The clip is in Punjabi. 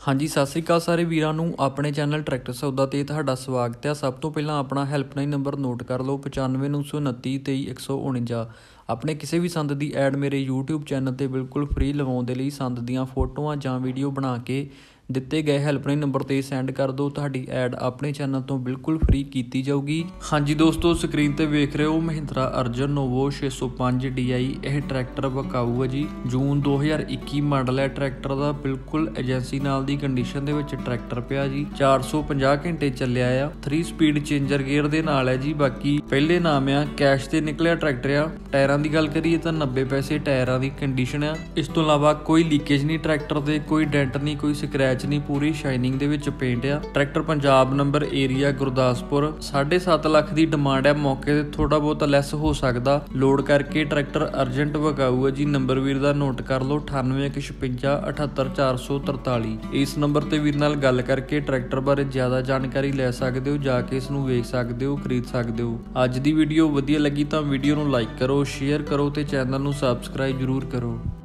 ਹਾਂਜੀ ਸਤਿ ਸ਼੍ਰੀ ਅਕਾਲ ਸਾਰੇ ਵੀਰਾਂ ਨੂੰ ਆਪਣੇ ਚੈਨਲ ਟਰੈਕਟਰ ਸੌਦਾ ਤੇ ਤੁਹਾਡਾ ਸਵਾਗਤ ਹੈ। ਸਭ ਤੋਂ ਪਹਿਲਾਂ ਆਪਣਾ ਹੈਲਪਲਾਈਨ ਨੰਬਰ ਨੋਟ ਕਰ ਲਓ 952929 23149। ਆਪਣੇ ਕਿਸੇ ਵੀ ਸੰਦ ਦੀ ਐਡ ਮੇਰੇ YouTube ਚੈਨਲ ਤੇ ਬਿਲਕੁਲ ਫ੍ਰੀ ਲਵਾਉਣ ਦੇ ਲਈ ਸੰਦ ਦੀਆਂ ਫੋਟੋਆਂ ਜਾਂ ਵੀਡੀਓ ਬਣਾ ਕੇ ਦਿੱਤੇ ਗਏ ਹੈਲਪਲਾਈਨ ਨੰਬਰ ਤੇ ਸੈਂਡ ਕਰ ਦਿਓ। ਤੁਹਾਡੀ ਐਡ ਆਪਣੇ ਚੈਨਲ ਤੋਂ ਬਿਲਕੁਲ ਫ੍ਰੀ ਕੀਤੀ ਜਾਊਗੀ। ਹਾਂਜੀ ਦੋਸਤੋ, ਸਕਰੀਨ ਤੇ ਵੇਖ ਰਹੇ ਹੋ ਮਹਿੰਦਰਾ ਅਰਜਨ ਨੋਵੋ 605 DI। ਇਹ ਟਰੈਕਟਰ ਵਿਕਾਊ ਹੈ ਜੀ। ਜੂਨ 2021 ਮਾਡਲ ਹੈ ਟਰੈਕਟਰ ਦਾ। ਬਿਲਕੁਲ ਏਜੰਸੀ ਨਾਲ ਦੀ ਕੰਡੀਸ਼ਨ ਦੇ ਵਿੱਚ ਟਰੈਕਟਰ ਪਿਆ ਜੀ। 450 ਘੰਟੇ ਚੱਲਿਆ ਆ। 3 ਸਪੀਡ ਚੇਂਜਰ ਗੇਅਰ ਦੇ ਨਾਲ ਹੈ ਜੀ। ਬਾਕੀ ਪਹਿਲੇ ਨਾਮ ਆ ਕੈਸ਼ ਤੇ ਨਿਕਲਿਆ ਟਰੈਕਟਰ ਆ। ਟਾਇਰਾਂ ਦੀ ਗੱਲ ਕਰੀਏ ਤਾਂ 90 ਪੈਸੇ ਟਾਇਰਾਂ ਦੀ ਕੰਡੀਸ਼ਨ ਆ। ਇਸ ਤੋਂ ਇਲਾਵਾ ਕੋਈ ਲੀਕੇਜ ਨਹੀਂ ਟਰੈਕਟਰ ਦੇ, ਕੋਈ ਡੈਂਟ ਨਹੀਂ, ਕੋਈ ਸਕ੍ਰੈਚ ਨਹੀਂ, ਪੂਰੀ ਸ਼ਾਈਨਿੰਗ ਦੇ ਵਿੱਚ ਪੇਂਟ ਆ। Tractor Punjab number area Gurdaspur. 7.5 lakh ਦੀ ਡਿਮਾਂਡ ਹੈ। ਮੌਕੇ ਤੇ ਥੋੜਾ ਬਹੁਤ ਲੈਸ ਹੋ ਸਕਦਾ। ਲੋਡ ਕਰਕੇ ਟਰੈਕਟਰ ਅਰਜੈਂਟ ਵਿਕਾਊ ਹੈ ਜੀ। ਨੰਬਰ ਵੀਰ ਦਾ ਨੋਟ ਕਰ ਲਓ 9856 78443। ਇਸ ਨੰਬਰ ਤੇ ਵੀਰ ਨਾਲ ਗੱਲ ਕਰਕੇ ਟਰੈਕਟਰ ਬਾਰੇ ਜ਼ਿਆਦਾ ਜਾਣਕਾਰੀ ਲੈ ਸਕਦੇ ਹੋ। ਜਾ ਕੇ ਇਸ ਨੂੰ ਵੇਖ ਸਕਦੇ ਹੋ, ਖਰੀਦ ਸਕਦੇ ਹੋ। ਅੱਜ ਦੀ ਵੀਡੀਓ ਵਧੀਆ ਲੱਗੀ ਤਾਂ ਵੀਡੀਓ ਨੂੰ ਲਾਈਕ ਕਰੋ, ਸ਼ੇਅਰ ਕਰੋ ਤੇ ਚੈਨਲ ਨੂੰ ਸਬਸਕ੍ਰਾਈਬ ਜ਼ਰੂਰ ਕਰੋ।